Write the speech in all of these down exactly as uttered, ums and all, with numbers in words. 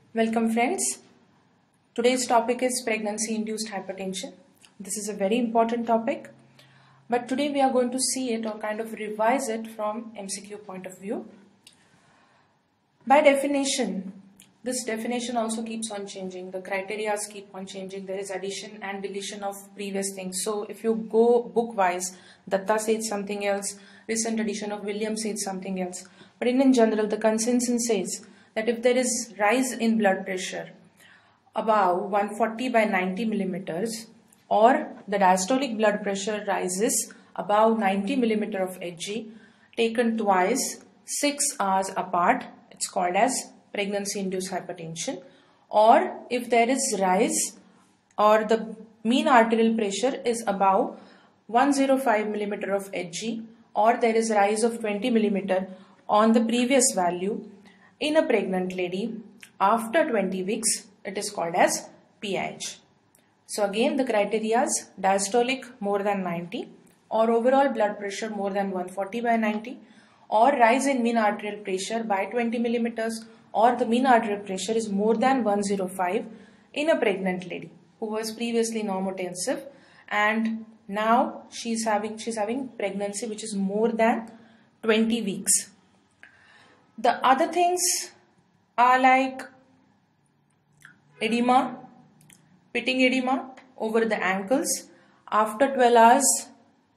Welcome friends. Today's topic is pregnancy-induced hypertension. This is a very important topic, but today we are going to see it or kind of revise it from M C Q point of view. By definition, this definition also keeps on changing. The criteria keep on changing. There is addition and deletion of previous things. So if you go book-wise, Datta says something else, recent edition of Williams says something else. But in, in general, the consensus says that if there is rise in blood pressure above one forty by ninety millimeters, or the diastolic blood pressure rises above ninety millimeter of Hg, taken twice, six hours apart, it's called as pregnancy-induced hypertension. Or if there is rise or the mean arterial pressure is above one hundred five millimeter of Hg, or there is rise of twenty millimeter on the previous value in a pregnant lady after twenty weeks, it is called as P I H. So again, the criteria is diastolic more than ninety, or overall blood pressure more than one forty by ninety, or rise in mean arterial pressure by twenty millimeters, or the mean arterial pressure is more than one hundred five in a pregnant lady who was previously normotensive and now she's having she's having pregnancy which is more than twenty weeks. The other things are like edema, pitting edema over the ankles after twelve hours,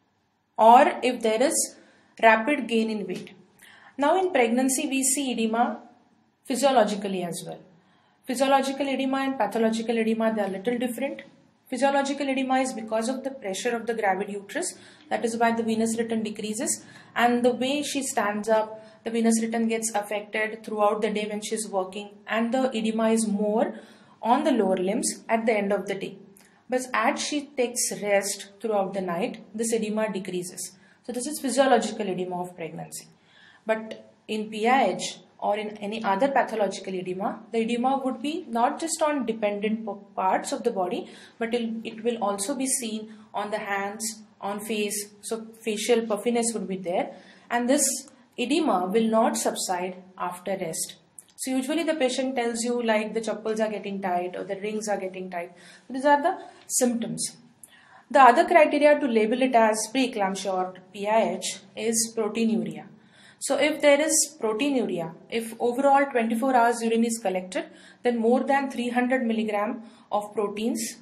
or if there is rapid gain in weight. Now in pregnancy we see edema physiologically as well. Physiological edema and pathological edema, they are little different. Physiological edema is because of the pressure of the gravid uterus, that is why the venous return decreases, and the way she stands up, the venous return gets affected throughout the day when she is working, and the edema is more on the lower limbs at the end of the day. But as she takes rest throughout the night, this edema decreases. So this is physiological edema of pregnancy. But in P I H or in any other pathological edema, the edema would be not just on dependent parts of the body, but it will also be seen on the hands, on face, so facial puffiness would be there, and this edema will not subside after rest. So usually the patient tells you like the chappals are getting tight or the rings are getting tight. These are the symptoms. The other criteria to label it as preeclampsia or P I H is proteinuria. So if there is proteinuria, if overall twenty-four hours urine is collected, then more than three hundred milligram of proteins,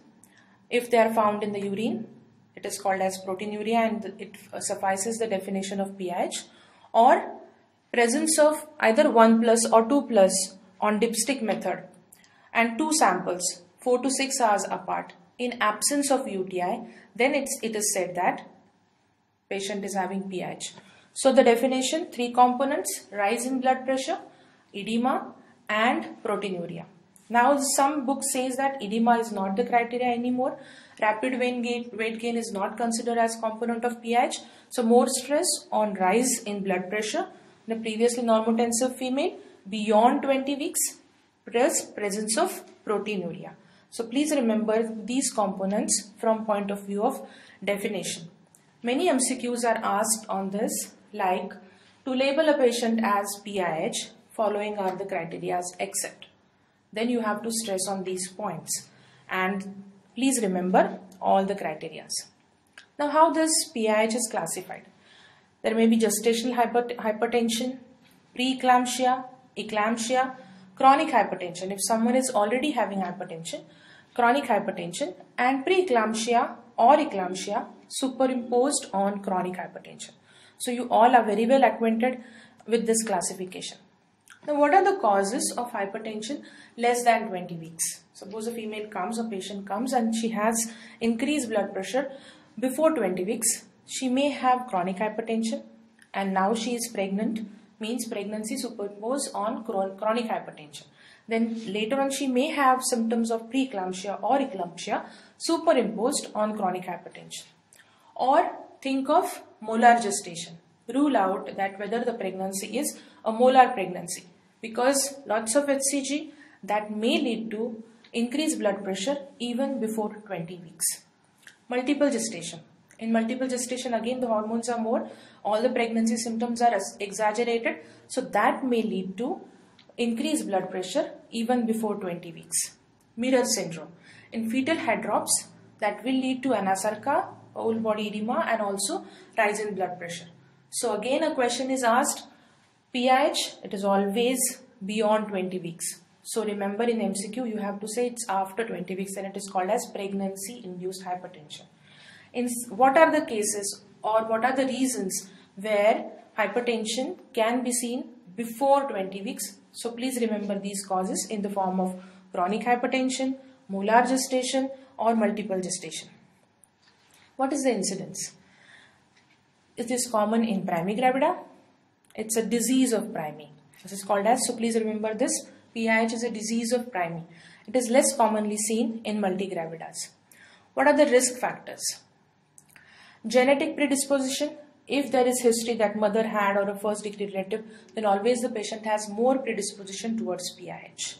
if they are found in the urine, it is called as proteinuria and it suffices the definition of P I H. Or presence of either one plus or two plus on dipstick method and two samples four to six hours apart in absence of U T I, then it's, it is said that patient is having P I H. So the definition, three components: rise in blood pressure, edema and proteinuria. Now some book says that edema is not the criteria anymore. Rapid weight gain, weight gain is not considered as component of P I H. So more stress on rise in blood pressure in a previously normotensive female beyond twenty weeks plus presence of proteinuria. So please remember these components from point of view of definition. Many M C Qs are asked on this, like to label a patient as P I H, following are the criteria except. Then you have to stress on these points and please remember all the criteria. Now how this P I H is classified? There may be gestational hyper hypertension, preeclampsia, eclampsia, chronic hypertension if someone is already having hypertension, chronic hypertension, and preeclampsia or eclampsia superimposed on chronic hypertension. So you all are very well acquainted with this classification. Now what are the causes of hypertension less than twenty weeks? Suppose a female comes, a patient comes and she has increased blood pressure before twenty weeks. She may have chronic hypertension and now she is pregnant, means pregnancy superimposed on chronic hypertension. Then later on she may have symptoms of preeclampsia or eclampsia superimposed on chronic hypertension. Or think of molar gestation. Rule out that whether the pregnancy is a molar pregnancy, because lots of H C G that may lead to increased blood pressure even before twenty weeks. Multiple gestation. In multiple gestation, again the hormones are more, all the pregnancy symptoms are exaggerated, so that may lead to increase blood pressure even before twenty weeks. Mirror syndrome. In fetal head drops, that will lead to anasarca, whole body edema, and also rise in blood pressure. So again a question is asked, P I H, it is always beyond twenty weeks. So remember in M C Q you have to say it's after twenty weeks and it is called as pregnancy induced hypertension. In what are the cases or what are the reasons where hypertension can be seen before twenty weeks? So please remember these causes in the form of chronic hypertension, molar gestation or multiple gestation. What is the incidence? It is common in primigravida. It's a disease of primi. This is called as, so please remember this, P I H is a disease of primi. It is less commonly seen in multigravidas. What are the risk factors? Genetic predisposition. If there is history that mother had or a first degree relative, then always the patient has more predisposition towards P I H.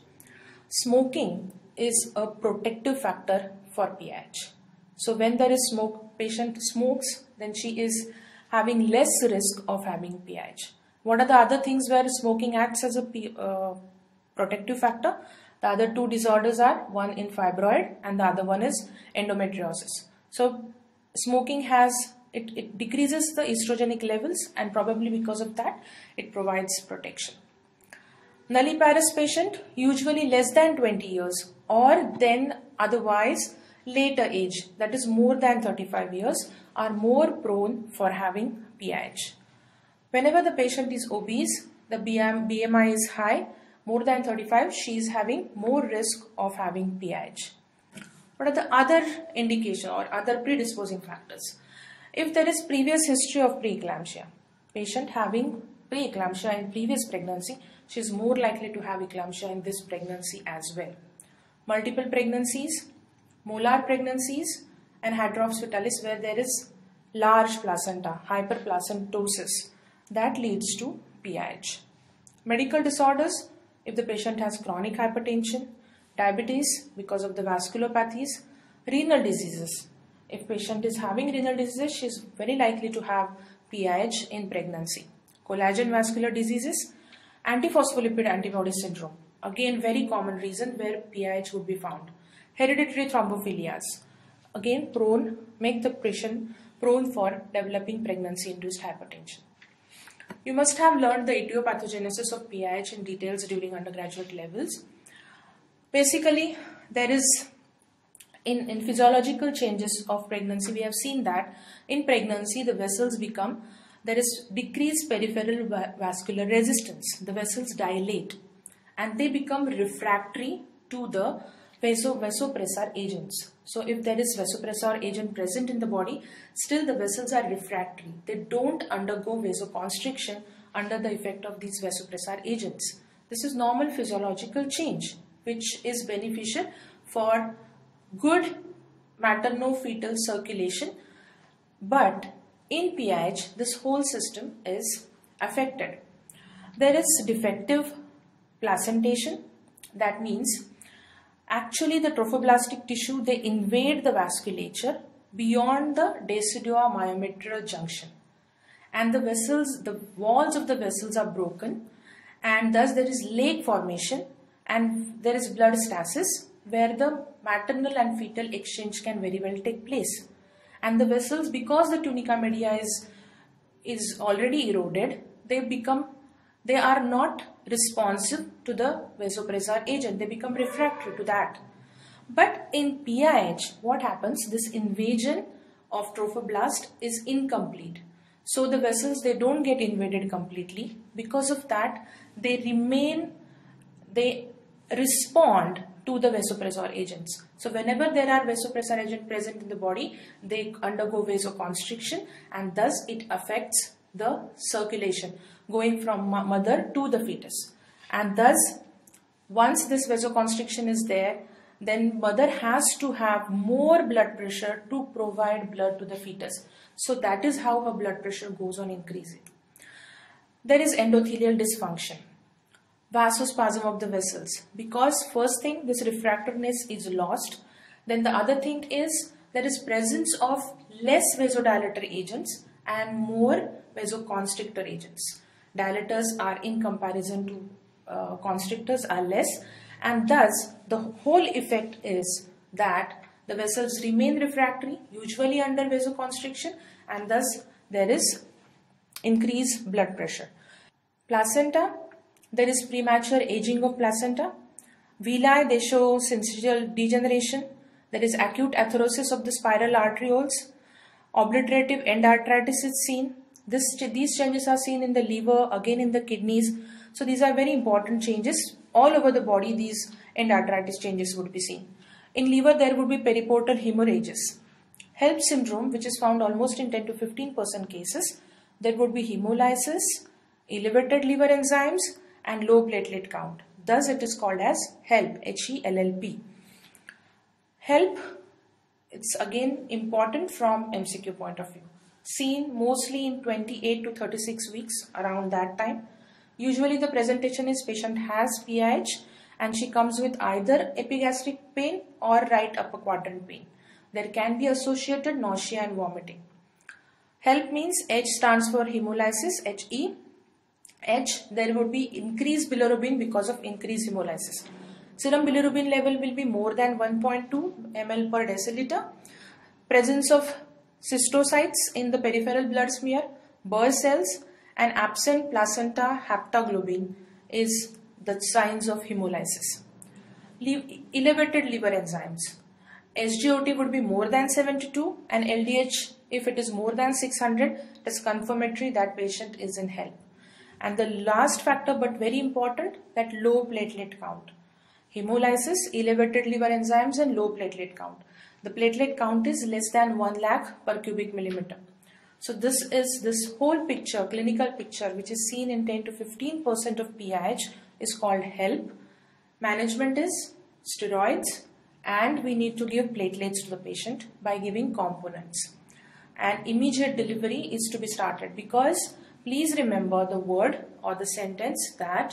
Smoking is a protective factor for P I H. So when there is smoke, patient smokes, then she is having less risk of having P I H. What are the other things where smoking acts as a P, uh, protective factor? The other two disorders are one in fibroid and the other one is endometriosis. So smoking has, it, it decreases the estrogenic levels and probably because of that it provides protection. Nulliparous patient, usually less than twenty years or then otherwise later age, that is more than thirty-five years, are more prone for having P I H. Whenever the patient is obese, the B M I is high, more than thirty-five, she is having more risk of having P I H. What are the other indication or other predisposing factors? If there is previous history of preeclampsia, patient having preeclampsia in previous pregnancy, she is more likely to have eclampsia in this pregnancy as well. Multiple pregnancies, molar pregnancies and hydrops fetalis where there is large placenta, hyperplacentosis, that leads to P I H. Medical disorders, if the patient has chronic hypertension, diabetes because of the vasculopathies, renal diseases. If patient is having renal diseases, she is very likely to have P I H in pregnancy. Collagen vascular diseases, antiphospholipid antibody syndrome, again very common reason where P I H would be found. Hereditary thrombophilias, again prone, make the patient prone for developing pregnancy-induced hypertension. You must have learned the etiopathogenesis of P I H in details during undergraduate levels. Basically, there is in, in physiological changes of pregnancy, we have seen that in pregnancy the vessels become, there is decreased peripheral va vascular resistance. The vessels dilate and they become refractory to the vaso vasopressor agents. So if there is vasopressor agent present in the body, still the vessels are refractory. They don't undergo vasoconstriction under the effect of these vasopressor agents. This is normal physiological change which is beneficial for good materno-fetal circulation, but in P I H this whole system is affected. There is defective placentation, that means actually the trophoblastic tissue, they invade the vasculature beyond the deciduomyometrial junction and the vessels, the walls of the vessels are broken and thus there is lake formation and there is blood stasis where the maternal and fetal exchange can very well take place. And the vessels, because the tunica media is, is already eroded, they become, they are not responsive to the vasopressor agent. They become refractory to that. But in P I H, what happens? This invasion of trophoblast is incomplete. So the vessels, they don't get invaded completely. Because of that, they remain, they respond to the vasopressor agents. So whenever there are vasopressor agents present in the body, they undergo vasoconstriction and thus it affects the circulation going from mother to the fetus. And thus, once this vasoconstriction is there, then mother has to have more blood pressure to provide blood to the fetus. So that is how her blood pressure goes on increasing. There is endothelial dysfunction, vasospasm of the vessels, because first thing, this refractoriness is lost. Then the other thing is there is presence of less vasodilator agents and more vasoconstrictor agents. Dilators are in comparison to uh, constrictors are less, and thus the whole effect is that the vessels remain refractory, usually under vasoconstriction, and thus there is increased blood pressure. Placenta, there is premature aging of placenta. Villi, they show syncytial degeneration. There is acute atherosis of the spiral arterioles. Obliterative endarteritis is seen. This, these changes are seen in the liver, again in the kidneys. So these are very important changes. All over the body, these endarteritis changes would be seen. In liver, there would be periportal hemorrhages. HELLP syndrome, which is found almost in ten to fifteen percent cases, there would be hemolysis, elevated liver enzymes, and low platelet count. Thus, it is called as HELLP, H E L L P. HELLP, it's again important from M C Q point of view. Seen mostly in twenty-eight to thirty-six weeks, around that time. Usually the presentation is patient has P I H and she comes with either epigastric pain or right upper quadrant pain. There can be associated nausea and vomiting. HELLP means H stands for hemolysis, H E. H, there would be increased bilirubin because of increased hemolysis. Serum bilirubin level will be more than one point two milliliters per deciliter. Presence of cystocytes in the peripheral blood smear, Burr cells, and absent placenta haptoglobin is the signs of hemolysis. Le elevated liver enzymes. S G O T would be more than seventy-two and L D H, if it is more than six hundred, it is confirmatory that patient is in HELLP. And the last factor, but very important, that low platelet count. Hemolysis, elevated liver enzymes, and low platelet count. The platelet count is less than one lakh per cubic millimeter. So this is this whole picture, clinical picture, which is seen in ten to fifteen percent of P I H, is called HELLP. Management is steroids, and we need to give platelets to the patient by giving components. And immediate delivery is to be started, because please remember the word or the sentence that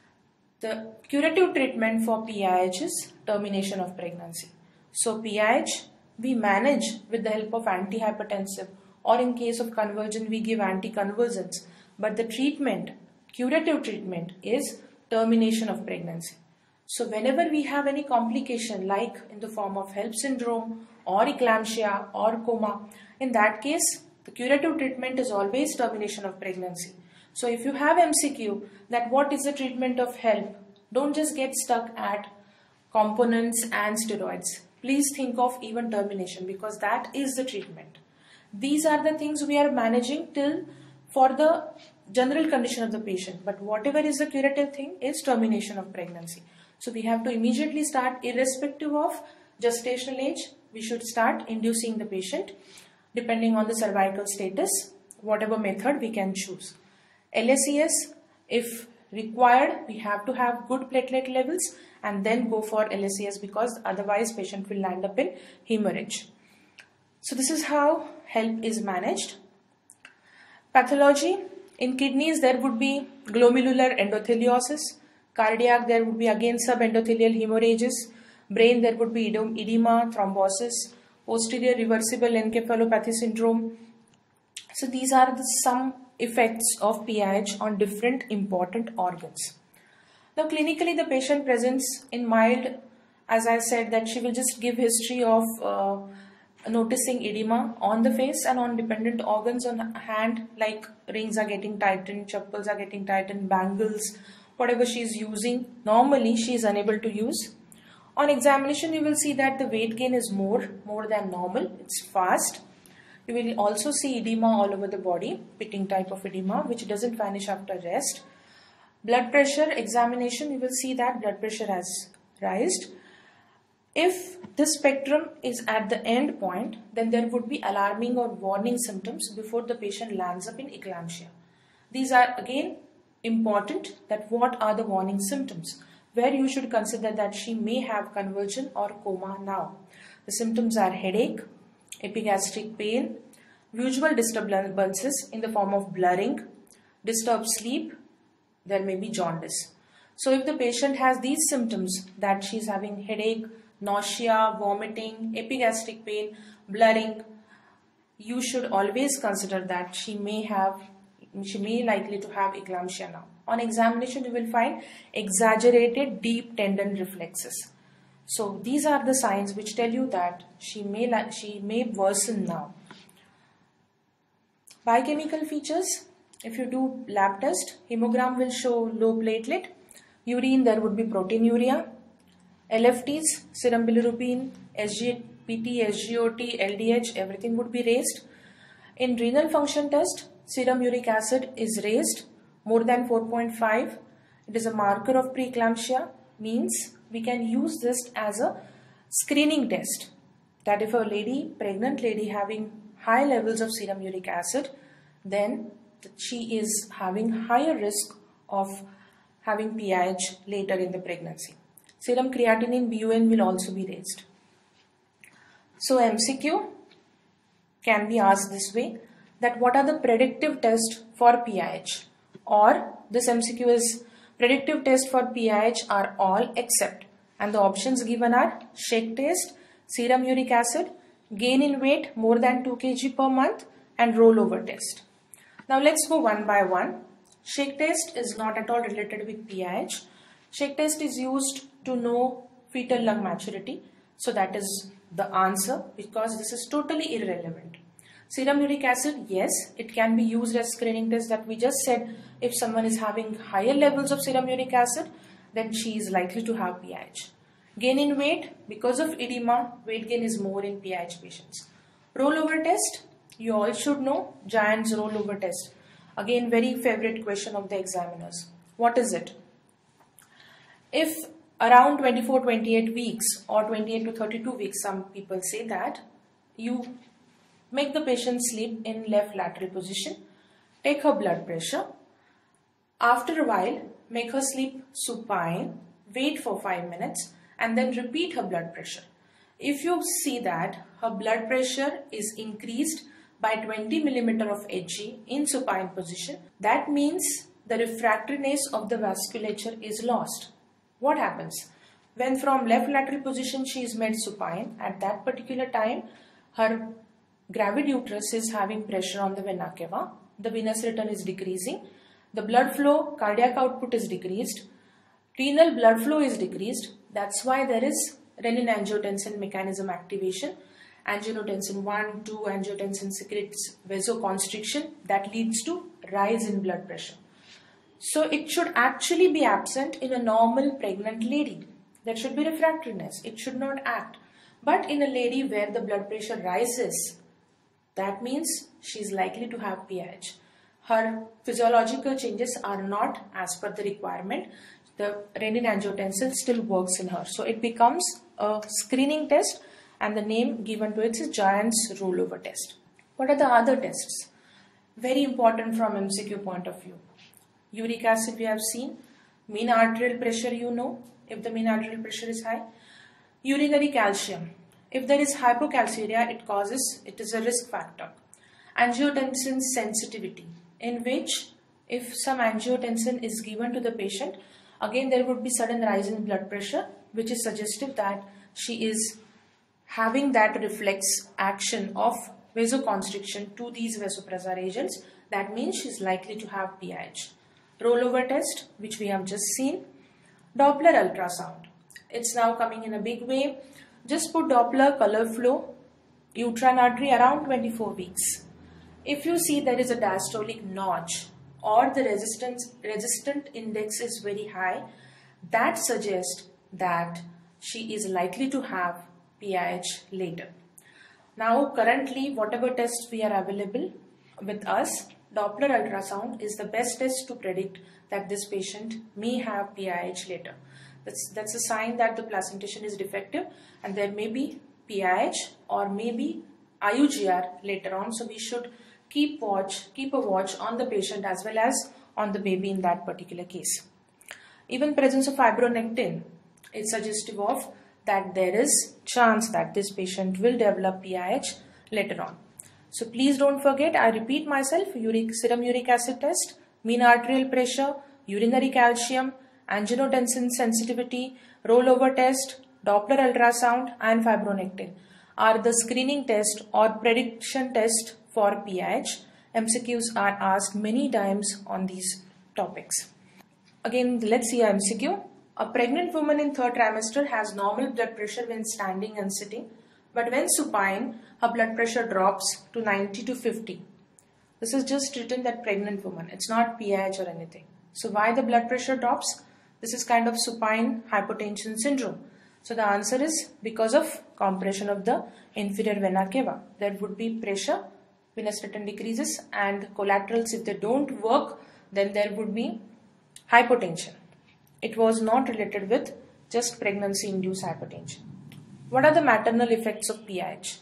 the curative treatment for P I H is termination of pregnancy. So P I H we manage with the help of antihypertensive, or in case of conversion we give anticonvulsants, but the treatment, curative treatment, is termination of pregnancy. So whenever we have any complication like in the form of HELLP syndrome or eclampsia or coma, in that case the curative treatment is always termination of pregnancy. So if you have M C Q that what is the treatment of HELLP, don't just get stuck at components and steroids. Please think of even termination, because that is the treatment. These are the things we are managing till for the general condition of the patient, but whatever is the curative thing is termination of pregnancy. So we have to immediately start, irrespective of gestational age, we should start inducing the patient depending on the cervical status, whatever method we can choose. L S E S, if required, we have to have good platelet levels and then go for L S E S, because otherwise patient will land up in hemorrhage. So this is how HELLP is managed. Pathology, in kidneys there would be glomerular endotheliosis, cardiac there would be again subendothelial hemorrhages, brain there would be edema, thrombosis, posterior reversible encephalopathy syndrome. So these are the some effects of P I H on different important organs. Now clinically the patient presents in mild, as I said, that she will just give history of uh, noticing edema on the face and on dependent organs on hand, like rings are getting tightened, chappals are getting tightened, bangles, whatever she is using, normally she is unable to use. On examination you will see that the weight gain is more, more than normal, it's fast. You will also see edema all over the body, pitting type of edema, which doesn't vanish after rest. Blood pressure examination, you will see that blood pressure has risen. If this spectrum is at the end point, then there would be alarming or warning symptoms before the patient lands up in eclampsia. These are again important, that what are the warning symptoms, where you should consider that she may have convulsion or coma now. The symptoms are headache, epigastric pain, visual disturbances in the form of blurring, disturbed sleep, there may be jaundice. So if the patient has these symptoms, that she is having headache, nausea, vomiting, epigastric pain, blurring, you should always consider that she may have she may likely to have eclampsia now. On examination, you will find exaggerated deep tendon reflexes. So these are the signs which tell you that she may she may worsen now. Biochemical features. If you do lab test, hemogram will show low platelet. Urine, there would be proteinuria. L F Ts, serum bilirubin, S G P T, S G O T, L D H, everything would be raised. In renal function test, serum uric acid is raised more than four point five. It is a marker of preeclampsia, means we can use this as a screening test. That if a lady, pregnant lady having high levels of serum uric acid, then she is having higher risk of having P I H later in the pregnancy. Serum creatinine B U N will also be raised. So M C Q can be asked this way, that what are the predictive tests for P I H? Or this M C Q is predictive tests for P I H are all except, and the options given are shake test, serum uric acid, gain in weight more than two kilograms per month, and rollover test. Now let's go one by one. Shake test is not at all related with P I H. Shake test is used to know fetal lung maturity. So that is the answer, because this is totally irrelevant. Serum uric acid, yes, it can be used as screening test, that we just said if someone is having higher levels of serum uric acid, then she is likely to have P I H. Gain in weight, because of edema, weight gain is more in P I H patients. Rollover test, you all should know, Giant's rollover test. Again, very favorite question of the examiners. What is it? If around twenty-four to twenty-eight weeks or twenty-eight to thirty-two weeks, some people say that, you make the patient sleep in left lateral position, take her blood pressure. After a while, make her sleep supine, wait for five minutes, and then repeat her blood pressure. If you see that her blood pressure is increased by twenty millimeter of Hg in supine position, that means the refractoriness of the vasculature is lost. What happens? When from left lateral position she is made supine, at that particular time her gravid uterus is having pressure on the vena cava, the venous return is decreasing, the blood flow, cardiac output is decreased, renal blood flow is decreased. That's why there is renin-angiotensin mechanism activation. Angiotensin one, two, angiotensin secretes vasoconstriction that leads to rise in blood pressure. So it should actually be absent in a normal pregnant lady. There should be refractoriness. It should not act. But in a lady where the blood pressure rises, that means she is likely to have P I H. Her physiological changes are not as per the requirement. The renin-angiotensin still works in her. So it becomes a screening test, and the name given to it is Giant's rollover test. What are the other tests? Very important from M C Q point of view. Uric acid we have seen. Mean arterial pressure you know, if the mean arterial pressure is high. Urinary calcium. If there is hypocalciuria, it causes, it is a risk factor. Angiotensin sensitivity, in which if some angiotensin is given to the patient, again there would be sudden rise in blood pressure, which is suggestive that she is having that reflex action of vasoconstriction to these vasopressor agents. That means she is likely to have P I H. Rollover test, which we have just seen. Doppler ultrasound. It's now coming in a big way. Just put Doppler color flow, uterine artery around twenty-four weeks. If you see there is a diastolic notch or the resistance resistant index is very high, that suggests that she is likely to have P I H later. Now currently whatever tests we are available with us, Doppler ultrasound is the best test to predict that this patient may have P I H later. That's, that's a sign that the placentation is defective and there may be P I H or maybe I U G R later on. So we should keep watch, keep a watch on the patient as well as on the baby in that particular case. Even presence of fibronectin is suggestive of that there is chance that this patient will develop P I H later on. So please don't forget, I repeat myself, uric, serum uric acid test, mean arterial pressure, urinary calcium, angiotensin sensitivity, rollover test, Doppler ultrasound and fibronectin are the screening test or prediction test for P I H. M C Qs are asked many times on these topics. Again, let's see a M C Q. A pregnant woman in third trimester has normal blood pressure when standing and sitting, but when supine, her blood pressure drops to ninety to fifty. This is just written that pregnant woman. It's not P I H or anything. So why the blood pressure drops? This is kind of supine hypotension syndrome. So the answer is because of compression of the inferior vena cava. There would be pressure, venous return decreases, and collaterals, if they don't work, then there would be hypotension. It was not related with just pregnancy-induced hypertension. What are the maternal effects of P I H?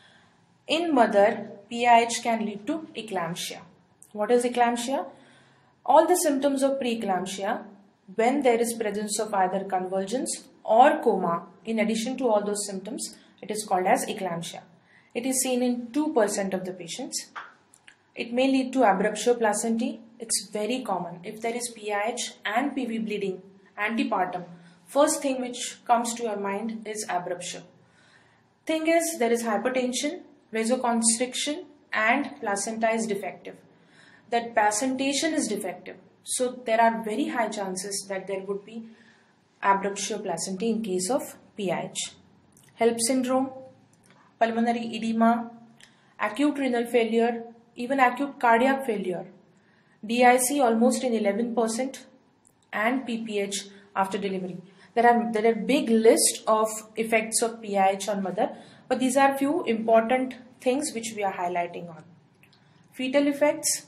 In mother, P I H can lead to eclampsia. What is eclampsia? All the symptoms of preeclampsia when there is presence of either convulsions or coma. In addition to all those symptoms, it is called as eclampsia. It is seen in two percent of the patients. It may lead to abruptio placentae. It's very common. If there is P I H and P V bleeding antepartum, first thing which comes to your mind is abruptio. Thing is, there is hypertension, vasoconstriction, and placenta is defective. That placentation is defective. So there are very high chances that there would be abruptio placentae in case of P I H. HELLP syndrome, pulmonary edema, acute renal failure, even acute cardiac failure, D I C almost in eleven percent, and P P H after delivery. There are there are big list of effects of P I H on mother, but these are few important things which we are highlighting on. Fetal effects,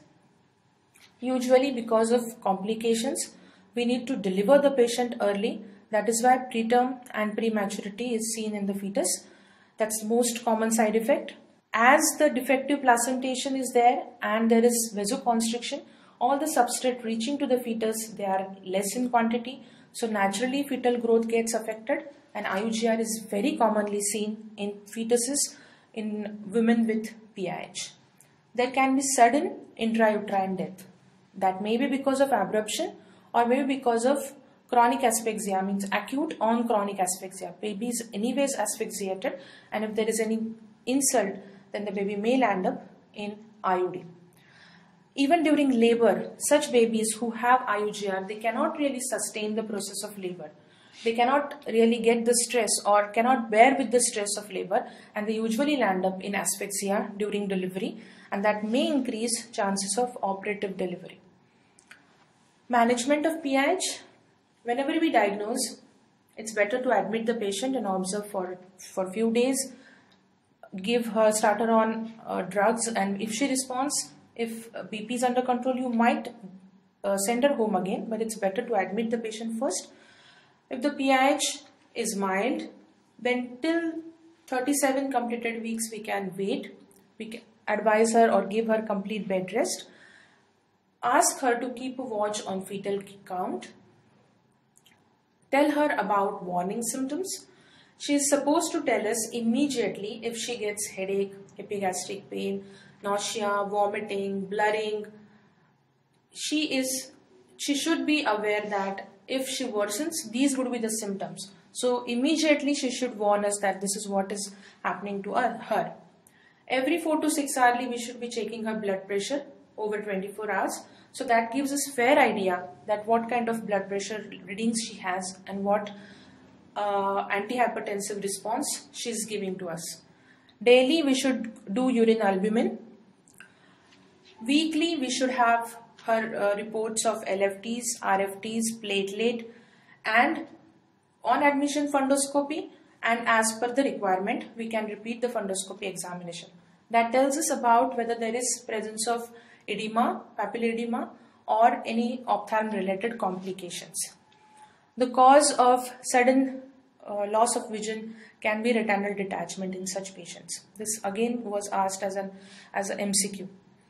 usually because of complications, we need to deliver the patient early. That is why preterm and prematurity is seen in the fetus. That's the most common side effect. As the defective placentation is there and there is vasoconstriction, all the substrate reaching to the fetus, they are less in quantity. So naturally fetal growth gets affected, and I U G R is very commonly seen in fetuses in women with P I H. There can be sudden intrauterine death. That may be because of abruption or maybe because of chronic asphyxia, means acute on chronic asphyxia. Baby is anyways asphyxiated, and if there is any insult, then the baby may land up in I U D. Even during labor, such babies who have I U G R, they cannot really sustain the process of labor. They cannot really get the stress or cannot bear with the stress of labor, and they usually land up in asphyxia during delivery, and that may increase chances of operative delivery. Management of P I H. Whenever we diagnose, it's better to admit the patient and observe for for few days. Give her, start her on uh, drugs, and if she responds, if B P is under control, you might uh, send her home again, but it's better to admit the patient first. If the P I H is mild, then till thirty-seven completed weeks we can wait. We can advise her or give her complete bed rest. Ask her to keep a watch on fetal count. Tell her about warning symptoms. She is supposed to tell us immediately if she gets headache, epigastric pain, nausea, vomiting, blurring. She is, she should be aware that if she worsens, these would be the symptoms. So immediately she should warn us that this is what is happening to her. Every four to six hourly we should be checking her blood pressure over twenty-four hours. So that gives us fair idea that what kind of blood pressure readings she has and what uh, antihypertensive response she is giving to us. Daily we should do urine albumin. Weekly we should have her uh, reports of L F Ts, R F Ts, platelet, and on admission fundoscopy, and as per the requirement we can repeat the fundoscopy examination. That tells us about whether there is presence of edema, papillary edema, or any ophthalm related complications. The cause of sudden uh, loss of vision can be retinal detachment in such patients. This again was asked as an as an M C Q.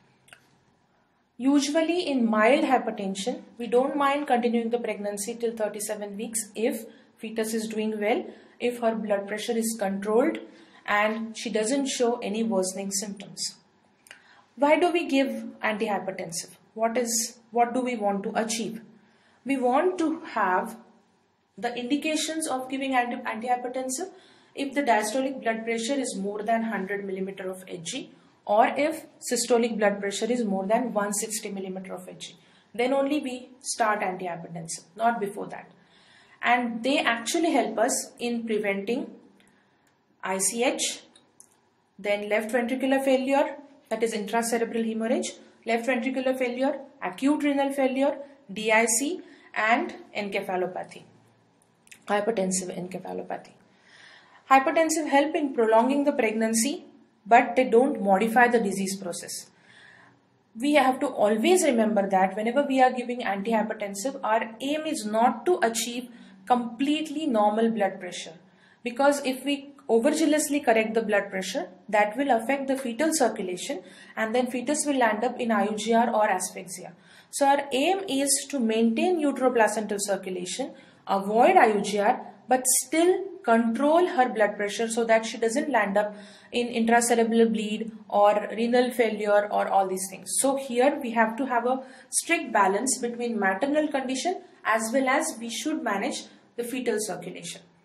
Usually in mild hypertension, we don't mind continuing the pregnancy till thirty-seven weeks if fetus is doing well, if her blood pressure is controlled and she doesn't show any worsening symptoms. Why do we give antihypertensive? What is, what do we want to achieve? We want to have the indications of giving anti antihypertensive if the diastolic blood pressure is more than one hundred millimeter of Hg, or if systolic blood pressure is more than one hundred sixty millimeter of Hg. Then only we start antihypertensive, not before that. And they actually help us in preventing I C H, then left ventricular failure, that is intracerebral hemorrhage, left ventricular failure, acute renal failure, D I C, and encephalopathy, hypertensive encephalopathy. Hypertensive help in prolonging the pregnancy, but they don't modify the disease process. We have to always remember that whenever we are giving antihypertensive, our aim is not to achieve completely normal blood pressure, because if we overzealously correct the blood pressure, that will affect the fetal circulation, and then fetus will land up in I U G R or asphyxia. So our aim is to maintain uteroplacental circulation, avoid I U G R, but still control her blood pressure so that she doesn't land up in intracerebral bleed or renal failure or all these things. So here we have to have a strict balance between maternal condition as well as we should manage the fetal circulation.